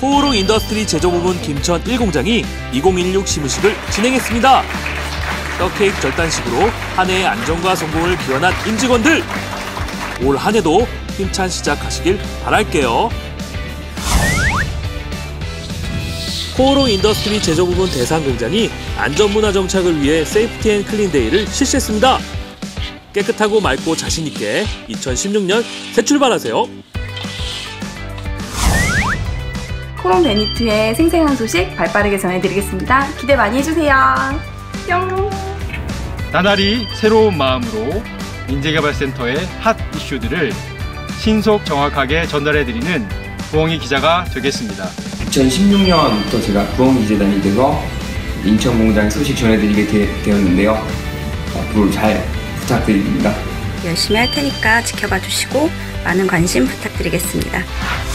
코오롱 인더스트리 제조부문 김천 1공장이 2016 시무식을 진행했습니다. 떡케이크 절단식으로 한 해의 안정과 성공을 기원한 임직원들! 올 한 해도 힘찬 시작하시길 바랄게요. 코오롱 인더스트리 제조부문 대상공장이 안전문화 정착을 위해 세이프티 앤 클린데이를 실시했습니다. 깨끗하고 맑고 자신있게 2016년 새 출발하세요. 코롱 베니트의 생생한 소식 발빠르게 전해드리겠습니다. 기대 많이 해주세요. 뿅! 나날이 새로운 마음으로 인재개발센터의 핫 이슈들을 신속 정확하게 전달해드리는 부엉이 기자가 되겠습니다. 2016년부터 제가 부엉이 기자단이 돼서 인천 공장 소식 전해드리게 되었는데요. 앞으로 잘 부탁드립니다. 열심히 할 테니까 지켜봐 주시고 많은 관심 부탁드리겠습니다.